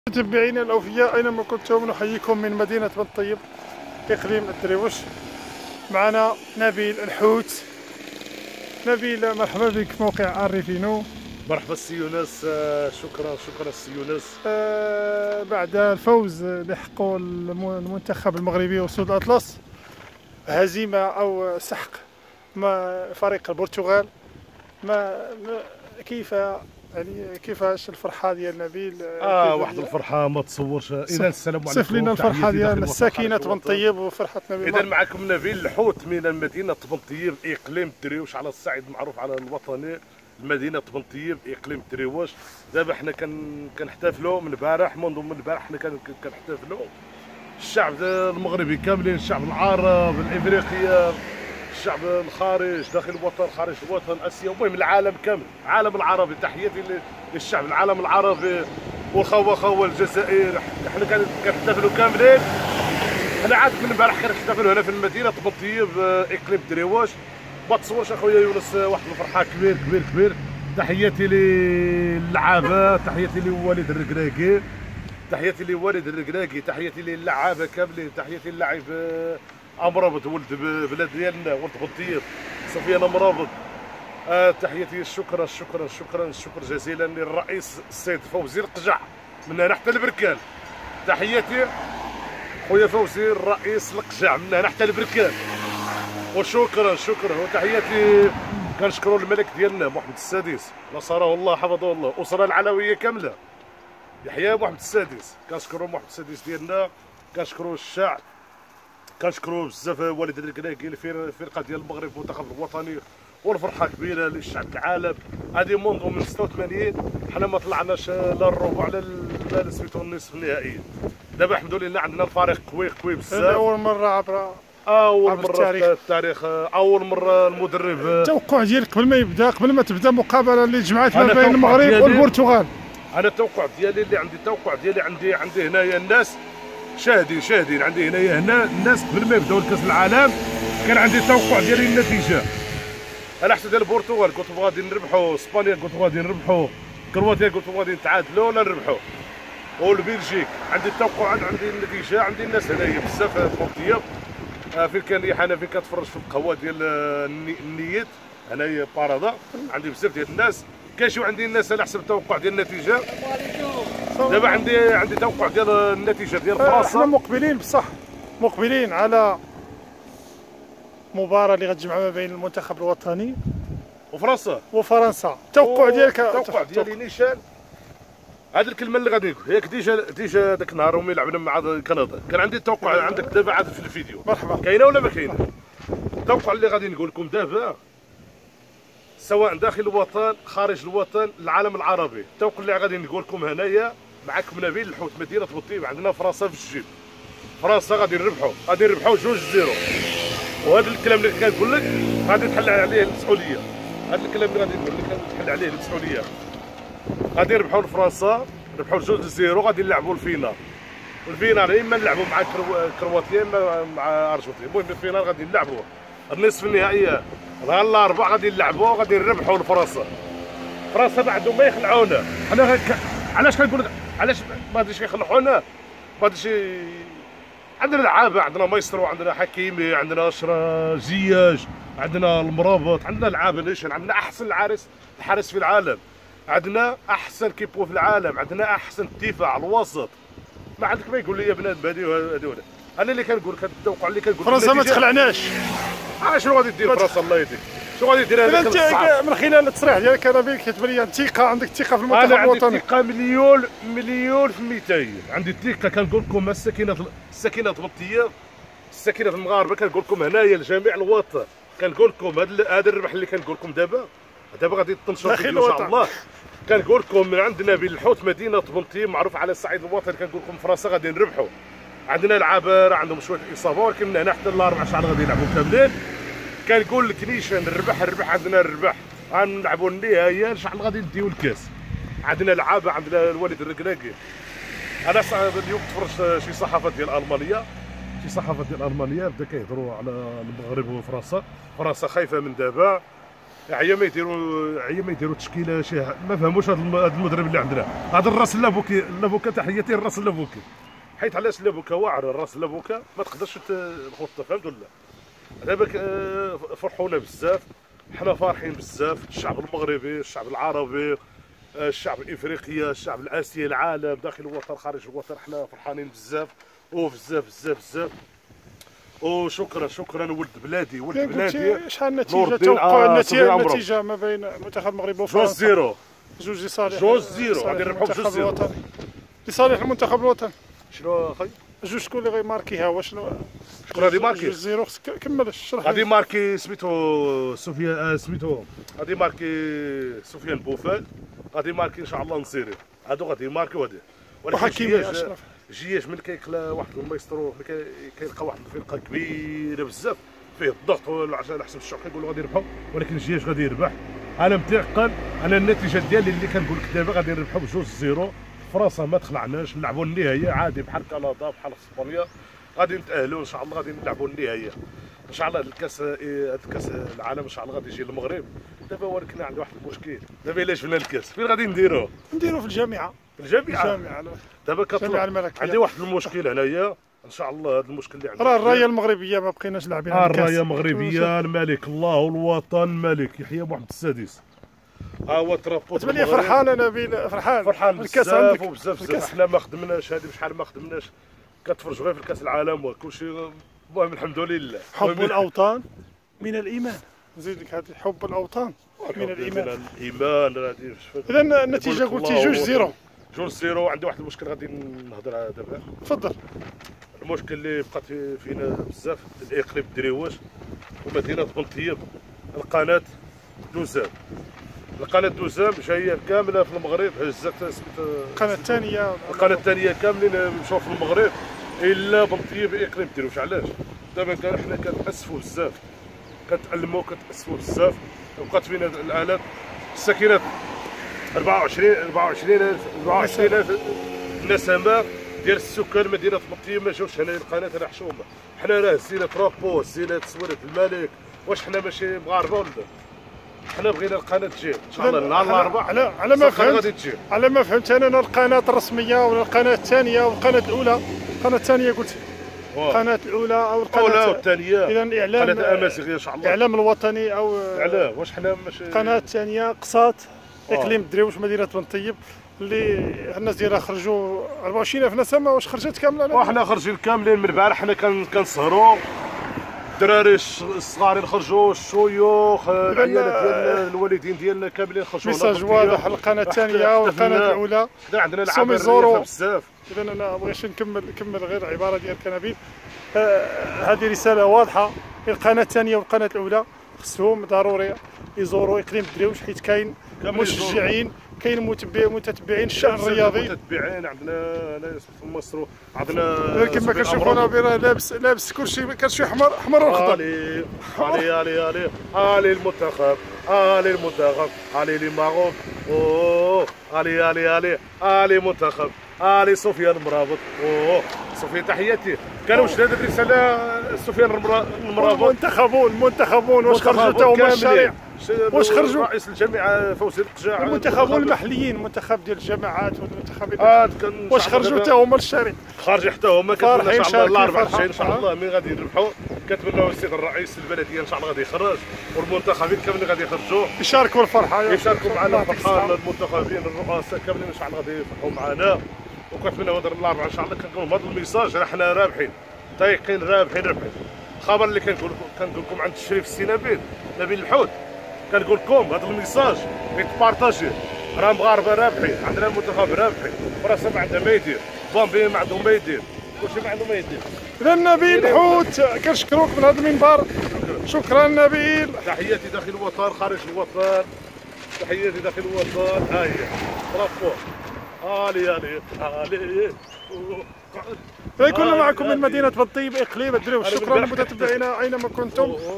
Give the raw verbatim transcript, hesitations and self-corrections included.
متابعينا الاوفياء اينما كنتم نحييكم من مدينه بن طيب اقليم الدريوش. معنا نبيل الحوت. نبيل مرحبا بك في موقع عرفينو. مرحبا السي يونس، شكرا شكرا السي يونس. آه بعد الفوز اللي حققه المنتخب المغربي وسود الاطلس، هزيمه او سحق ما فريق البرتغال، ما, ما كيف يعني كيفاش الفرحه ديال نبيل؟ اه واحد الفرحه ما تصورش. اذا السلام عليكم. صف لنا الفرحه ديال ساكنه بن طيب وفرحه نبيل. اذا معكم نبيل الحوت من مدينه بن طيب اقليم الدريوش، على الصعيد المعروف على الوطني مدينه بن طيب اقليم الدريوش. دابا حنا كن كنحتفلوا من البارح، منذ من البارح حنا كنحتفلوا الشعب المغربي كاملين، الشعب العرب الافريقي، الشعب الخارج داخل الوطن خارج الوطن، اسيا، المهم العالم كامل، العالم العربي. تحياتي للشعب العالم العربي والخوه خوه الجزائر. حنا كنحتفلوا كاملين. انا عاد من البارح كنحتفلوا هنا في المدينه بن طيب اقليم الدريوش. ما تصورش اخويا يونس، واحد الفرحه كبير كبير كبير. تحياتي للعابه، تحياتي لوالد الركراكي، تحياتي لوالد الركراكي، تحياتي للعابه كاملين، تحياتي للاعب امرابط ولد بلاد ديالنا، ولد بن طيب سفيان امرابط. آه تحياتي، شكرا شكرا شكرا شكر جزيلا للرئيس السيد فوزي القجع من هنا حتى البركان. تحياتي خويا فوزي الرئيس القجع من هنا حتى البركان، وشكرا شكرا. وتحياتي كنشكروا الملك ديالنا محمد السادس نصره الله حفظه الله، الاسره العلويه كامله، يحيى محمد السادس. كنشكروا محمد السادس ديالنا، كنشكروا الشعب، كنشكروا بزاف والد الركراكي، الفرقه ديال المغرب المنتخب الوطني. والفرحه كبيره للشعب العالم. هذه منذ من ستة وثمانين حنا ما طلعناش لا الربع لا سميتو النصف النهائي. دابا الحمد لله عندنا الفريق قوي قوي بزاف. اول مره عبر اول مره التاريخ. في التاريخ اول مره المدرب. التوقع ديالك قبل ما يبدا قبل ما تبدا مقابله اللي جمعت ما بين المغرب والبرتغال؟ انا التوقع ديالي اللي عندي التوقع ديالي عندي عندي هنايا الناس شاهدين شاهدين عندي هنايا هنا الناس قبل ما يبداو كاس العالم كان عندي التوقع ديالي النتيجه. انا حسيت ديال البرتغال قلت غادي نربحوا، اسبانيا قلت غادي نربحوا، كرواتيا قلت غادي نتعادلوا ولا نربحوا، والبلجيك عندي التوقع، عندي النتيجه، عندي الناس هنايا بزاف في طيب. آه فين كان انا فين كتفرج في القهوه ديال النيت هنايا بارادة، عندي بزاف ديال الناس كيجيو عندي الناس على حسب التوقع ديال النتيجه. دابا عندي عندي توقع ديال النتيجه ديال فرنسا. احنا مقبلين بصح مقبلين على مباراه اللي غتجمع ما بين المنتخب الوطني وفرنسا وفرنسا. التوقع ديالك؟ التوقع ديالي نيشان، هذه الكلمه اللي غادي نقول ياك ديجا ديجا ذاك النهار يوم لعبنا مع كندا كان عندي التوقع. عندك دابا عاد في الفيديو مرحبا كاينه ولا ما كاينه؟ التوقع اللي غادي نقول لكم دابا سواء داخل الوطن خارج الوطن العالم العربي، التوقع اللي غادي نقول لكم هنايا معكم نبيل الحوت مدينه بن طيب. عندنا فرنسا في الجيب، فرنسا غادي نربحوا، غادي نربحوا جوج زيرو. وهذا الكلام اللي كنقول لك غادي تحل عليه المسؤوليه، هذا الكلام اللي غادي نقول لك تحل عليه المسؤوليه. غادي نربحوا لفرنسا، نربحوا جوج زيرو، غادي نلعبوا الفينال. الفينال اما نلعبوا مع كرواتيا اما مع ارجنتين، المهم الفينال غادي نلعبوا. النصف النهائيه نهار الاربعاء غادي نلعبوا، غادي نربحوا لفرنسا. فرنسا بعدهم ما يخلعونا. حنا علاش كنقول علاش ما غاديش يخلعونا؟ ما غاديش. عندنا لعابه، عندنا مايسترو، عندنا حكيمي، عندنا اشرا زياج، عندنا المرابط، عندنا لعابه نيشان، عندنا احسن الحارس الحارس في العالم، عندنا احسن كيبو في العالم، عندنا احسن الدفاع الوسط. ما عندك ما يقول لي بنادم هذه هذول. انا اللي كنقول لك التوقع اللي كنقول فرنسا ما تخلعناش. اه شنو غادي دير فرنسا الله يهديك؟ شنو غادي دير هذاك الصعب؟ من خلال التصريح ديالك انا بين كتبان لي الثقه، عندك ثقه في المنتخب الوطني. الوطني؟ انا عندي ثقه مليون مليون في مئتين، عندي الثقه. كنقول لكم السكينه السكينه بن طيب، السكينه المغاربه. كنقول لكم هنايا لجميع الوطن، كنقول لكم هذا هذا الربح اللي كنقول لكم دابا دابا غادي تنشر فيديو ان شاء الله. كنقول لكم من عند نبيل الحوت مدينه بن طيب معروف على الصعيد الوطني. كنقول لكم فرنسا غادي نربحوا. عندنا لعابه عندهم شويه اصابه، ولكن من هنا حتى الاربع شهور غادي يلعبوا كاملين. كنقول لك نيشان الربح الربح عندنا الربح، غنلعبوا النهائيه ان شاء الله غادي نديو الكاس. عندنا لعابه، عندنا الوالد الركراكي. انا اليوم تفرجت شي صحافات ديال المانيا، شي صحافات ديال المانيا بدا كيهضروا على المغرب وفرنسا. فرنسا خايفه من دابا، عيا ما يديروا عيا ما يديروا تشكيله شي ما فهموش هذا الم- هذا المدرب اللي عندنا. هذا الراس اللافوكي اللافوكا تحياتي الراس اللافوكي. حيت علاش اللافوكا واعر الراس اللافوكا ما تقدرش تخط، فهمت ولا؟ دابا ك- فرحونا بزاف، حنا فرحين بزاف. الشعب المغربي، الشعب العربي، الشعب الافريقي، الشعب الاسيوي، العالم، داخل الوطن خارج الوطن، حنا فرحانين بزاف وبزاف بزاف بزاف. وشكرا شكرا ولد بلادي ولد إذا بلادي. قلتي شحال نور النتيجه؟ الدين، توقع آه، النتيجه صافي عمرو. النتيجه ما بين المنتخب المغربي جوج وفرنسا؟ زيرو. جوج لصالح جوج زيرو، لصالح غادي نربحو بجوج المنتخب زيرو. الوطني، لصالح المنتخب الوطني. شنو اخي؟ جوج شكون اللي غيماركيها؟ واش شكون غادي ماركي؟ جوج زيرو. كمل الشرح. غادي ماركي سميتو سفيان، آه، سميتو غادي ماركي سفيان بوفال، غادي ماركي ان شاء الله نصيري. هادو غادي يماركيو هادي. ولكن وحكيمي جياش أشرف. جياش من كيكلا واحد المايسترو، ملي كي- كيلقى واحد الفرقه كبيره بزاف فيه الضغط على حسب الشوط كيقولوا غادي يربحوا، ولكن جياش غادي يربح. انا متيقن، انا النتيجه ديالي اللي كنقول لك دابا غادي نربحوا بجوج زيرو. فرنسا ما تخلعناش، نلعبوا النهائيه عادي بحال كندا بحال اسبانيا، غادي نتاهلوا ان شاء الله، غادي نلعبوا النهائيه ان شاء الله. الكاس إيه، الكاس العالم ان شاء الله غادي يجي للمغرب دابا. ولكن عندي واحد المشكل دابا، الا جبنا الكاس فين غادي نديروه؟ نديرو في الجامعه. في الجامعه. الجامعه دابا الجامعه كطلع الملكيه. عندي واحد المشكل هنايا، ان شاء الله هذا المشكل اللي عندي. راه الرايه المغربيه ما بقيناش لاعبين آه على الكاس. الرايه المغربيه، الملك الله والوطن الملك يحيى محمد السادس. ها هو ترابط. تبان لي فرحان انا نبيل، فرحان فرحان الكاس بزاف عندك وبزاف الكاس. بزاف. حنا ما خدمناش هذه بشحال ما خدمناش، كتفرجوا غير في الكاس العالم وكلشي. المهم الحمد لله. حب المهم الاوطان من الايمان. نزيد لك هذه حب الاوطان من من الايمان. الايمان غادي. اذا النتيجه قلتي جوج زيرو. جوج زيرو. عندي واحد المشكل غادي نهضر على دابا. تفضل. المشكل اللي بقات في- فينا بزاف، الاقليم دريواش ومدينه بنطيب، القناه دوزام. القناه دوزام جايه كامله في المغرب، هزت سميت القناه الثانيه. القناه الثانيه كاملين مشاو في المغرب الا بنطيب اقليم دريواش. علاش؟ دابا كان حنا كنتاسفوا بزاف، كنتألموا كنتاسفوا بزاف. بقات فينا الالات الساكنات أربعة وعشرين أربعة وعشرين ألف أربعة وعشرين ألف نسمه ديال السكان مدينه بنطيب ما جاوش هنا القناه راه حشومه. حنا راه هزينا ترابو، هزينا تصويره الملك. واش حنا ماشي مغاربه ولا؟ حنا بغينا القناه تجي ان شاء الله نهار الاربعاء. على على ما القناة غادي فهمت تجي. على ما فهمت انا القناه الرسميه ولا القناه الثانيه والقناه الاولى. القناه الثانيه قلت القناه الاولى او اولى القناه والثانيه اذا الاعلام قناه امازيغيه ان شاء الله. الاعلام الوطني او علاه واش حنا ماشي القناه الثانيه قصات آه. اقليم دريوش مدينه بنطيب اللي الناس ديالها خرجوا أربعة وعشرين ألف نسمه. واش خرجت كامله؟ ولا؟ وحنا خارجين كاملين من البارح. حنا كن- كنسهروا الدراري الش- الصغارين خرجوا، الشيوخ، العيالات ديال الوالدين ديالنا كاملين خرجوا. ميساج واضح القناه الثانيه والقناه الاولى. حنا عندنا سومي لعابه زورو. بزاف. اذا انا بغيتش نكمل نكمل غير عباره ديال كنبيل. آه هذه رساله واضحه للقناه الثانيه والقناه الاولى، خصهم ضروري يزوروا اقليم دريوش حيت كاين كاملين مشجعين، كاين متبع- متتبعين الشان الرياضي. متتبعين عندنا ناس في مصر، عندنا كما كنشوفونا براه لابس لابس كلشي كلشي احمر احمر واخضر. علي علي علي علي علي المنتخب، علي المنتخب، علي لي ماروك، اوه علي علي علي علي منتخب، علي سفيان المرابط، اوه سفيان تحياتي. كانوا واش هذه الرساله سفيان المرا- المرابط. المنتخبون المنتخبون واش خرجوا حتى هما الشارع؟ واش خرجوا؟ رئيس الجامعه فوزي القجاع. المنتخبون المحليين، المنتخب ديال الجماعات والمنتخبين اه كان واش خرجوا حتى هما للشارع؟ خارج حتى هما. كنتمنى ان فرحين شاء الله الاربعاء شاركين الجاي ان شاء فرحة. الله مين غادي يربحوا. كنتمنى السيد الرئيس البلديه ان شاء الله غادي يخرج، والمنتخبين كاملين غادي يخرجوا يشاركوا الفرحه يشاركوا معنا يعطيك الفرحان. الصحة. المنتخبين الرؤساء كاملين ان شاء الله غادي يفرحوا معنا. وكنتمنى هذا الاربعاء ان شاء الله كنقول لهم هذا الميساج، راه حنا رابحين طايقين رابحين رابحين. الخبر اللي كنقول كنقول لكم عند الشريف السي نبيل نبيل الحوت، كنقول لكم هذا الميساج يتبارطاجي. راه مغاربه رابحين، عندنا المنتخب رابحين، وراه ما عندها ما يدير، بامبي ما عندهم ما يدير، كلشي ما عنده ما يدير. اذا نبيل حوت كنشكروك من هذا المنبر. شكرا نبيل. تحياتي داخل الوطن خارج الوطن، تحياتي داخل الوطن. ها هي رابور الي الي الي. كنا معكم من مدينه بنطيب اقليم الدريوش. شكرا للمتتبعين اينما كنتم.